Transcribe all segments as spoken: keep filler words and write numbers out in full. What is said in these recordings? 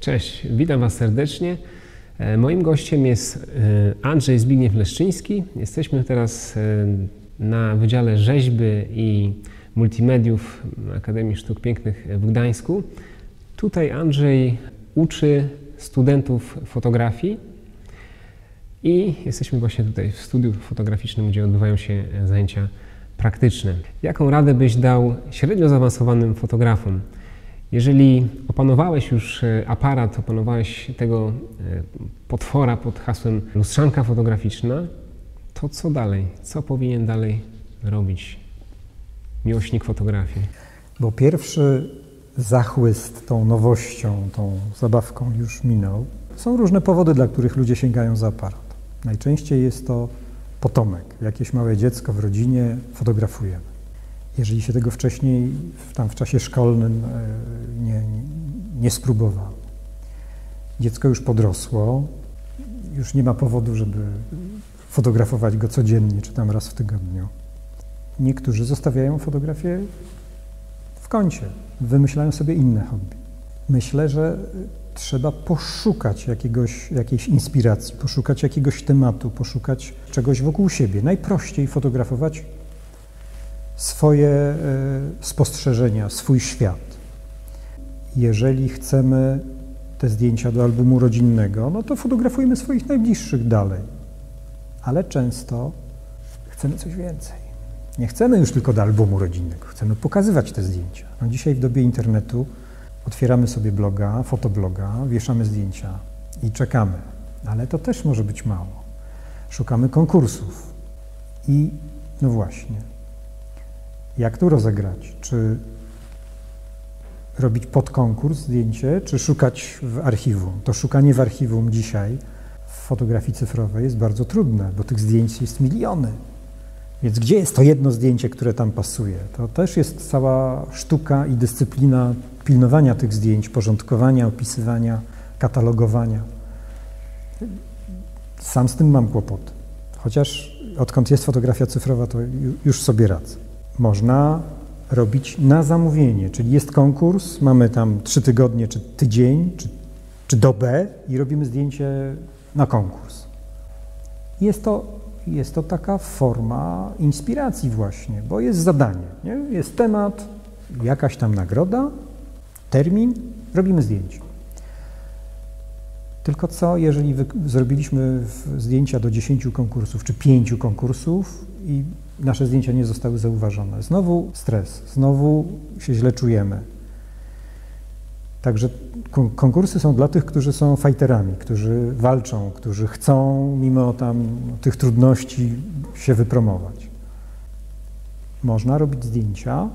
Cześć, witam Was serdecznie. Moim gościem jest Andrzej Zbigniew Leszczyński. Jesteśmy teraz na Wydziale Rzeźby i Multimediów Akademii Sztuk Pięknych w Gdańsku. Tutaj Andrzej uczy studentów fotografii i jesteśmy właśnie tutaj w studiu fotograficznym, gdzie odbywają się zajęcia praktyczne. Jaką radę byś dał średnio zaawansowanym fotografom? Jeżeli opanowałeś już aparat, opanowałeś tego potwora pod hasłem lustrzanka fotograficzna, to co dalej? Co powinien dalej robić miłośnik fotografii? Bo pierwszy zachłyst tą nowością, tą zabawką już minął. Są różne powody, dla których ludzie sięgają za aparat. Najczęściej jest to potomek, jakieś małe dziecko w rodzinie, fotografujemy. Jeżeli się tego wcześniej, tam w czasie szkolnym nie, nie, nie spróbowało. Dziecko już podrosło, już nie ma powodu, żeby fotografować go codziennie, czy tam raz w tygodniu. Niektórzy zostawiają fotografię w kącie, wymyślają sobie inne hobby. Myślę, że trzeba poszukać jakiegoś, jakiejś inspiracji, poszukać jakiegoś tematu, poszukać czegoś wokół siebie. Najprościej fotografować swoje spostrzeżenia, swój świat. Jeżeli chcemy te zdjęcia do albumu rodzinnego, no to fotografujemy swoich najbliższych dalej. Ale często chcemy coś więcej. Nie chcemy już tylko do albumu rodzinnego, chcemy pokazywać te zdjęcia. No dzisiaj w dobie internetu otwieramy sobie bloga, fotobloga, wieszamy zdjęcia i czekamy. Ale to też może być mało. Szukamy konkursów. I no właśnie, jak tu rozegrać? Czy robić pod konkurs zdjęcie, czy szukać w archiwum? To szukanie w archiwum dzisiaj w fotografii cyfrowej jest bardzo trudne, bo tych zdjęć jest miliony. Więc gdzie jest to jedno zdjęcie, które tam pasuje? To też jest cała sztuka i dyscyplina pilnowania tych zdjęć, porządkowania, opisywania, katalogowania. Sam z tym mam kłopoty. Chociaż odkąd jest fotografia cyfrowa, to już sobie radzę. Można robić na zamówienie, czyli jest konkurs, mamy tam trzy tygodnie, czy tydzień, czy, czy dobę i robimy zdjęcie na konkurs. Jest to, jest to taka forma inspiracji właśnie, bo jest zadanie, nie? Jest temat, jakaś tam nagroda, termin, robimy zdjęcie. Tylko co, jeżeli wy, zrobiliśmy zdjęcia do dziesięciu konkursów, czy pięciu konkursów i nasze zdjęcia nie zostały zauważone. Znowu stres, znowu się źle czujemy. Także konkursy są dla tych, którzy są fajterami, którzy walczą, którzy chcą mimo tam tych trudności się wypromować. Można robić zdjęcia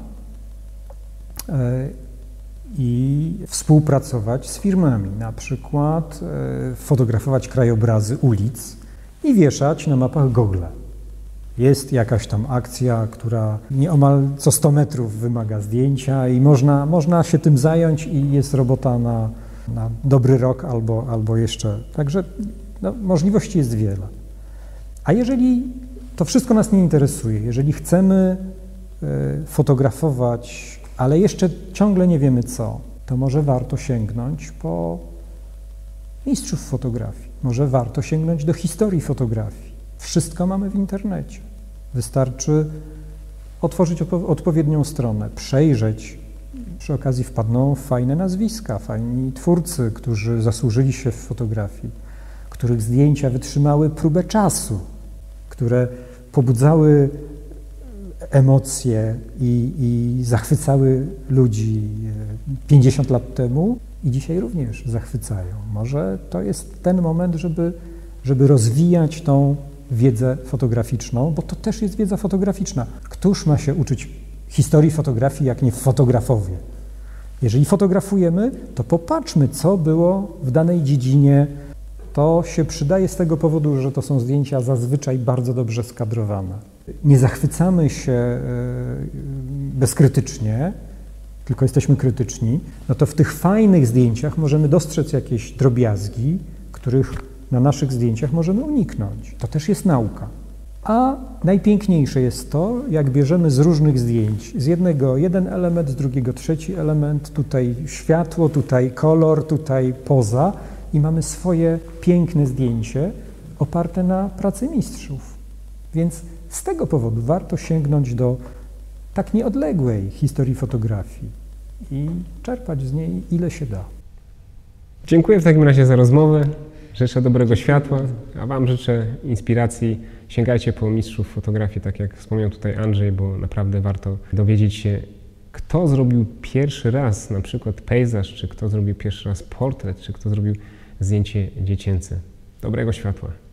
i współpracować z firmami, na przykład fotografować krajobrazy ulic i wieszać na mapach Google. Jest jakaś tam akcja, która nieomal co sto metrów wymaga zdjęcia i można, można się tym zająć i jest robota na, na dobry rok albo, albo jeszcze. Także no, możliwości jest wiele. A jeżeli to wszystko nas nie interesuje, jeżeli chcemy y, fotografować, ale jeszcze ciągle nie wiemy co, to może warto sięgnąć po mistrzów fotografii. Może warto sięgnąć do historii fotografii. Wszystko mamy w internecie. Wystarczy otworzyć odpo odpowiednią stronę, przejrzeć. Przy okazji wpadną fajne nazwiska, fajni twórcy, którzy zasłużyli się w fotografii, których zdjęcia wytrzymały próbę czasu, które pobudzały emocje i, i zachwycały ludzi pięćdziesiąt lat temu i dzisiaj również zachwycają. Może to jest ten moment, żeby, żeby rozwijać tą wiedzę fotograficzną, bo to też jest wiedza fotograficzna. Któż ma się uczyć historii fotografii, jak nie fotografowie? Jeżeli fotografujemy, to popatrzmy, co było w danej dziedzinie. To się przydaje z tego powodu, że to są zdjęcia zazwyczaj bardzo dobrze skadrowane. Nie zachwycamy się bezkrytycznie, tylko jesteśmy krytyczni, no to w tych fajnych zdjęciach możemy dostrzec jakieś drobiazgi, których na naszych zdjęciach możemy uniknąć. To też jest nauka. A najpiękniejsze jest to, jak bierzemy z różnych zdjęć. Z jednego jeden element, z drugiego trzeci element, tutaj światło, tutaj kolor, tutaj poza i mamy swoje piękne zdjęcie oparte na pracy mistrzów. Więc z tego powodu warto sięgnąć do tak nieodległej historii fotografii i czerpać z niej ile się da. Dziękuję w takim razie za rozmowę. Życzę dobrego światła, a Wam życzę inspiracji. Sięgajcie po mistrzów fotografii, tak jak wspomniał tutaj Andrzej, bo naprawdę warto dowiedzieć się, kto zrobił pierwszy raz na przykład pejzaż, czy kto zrobił pierwszy raz portret, czy kto zrobił zdjęcie dziecięce. Dobrego światła.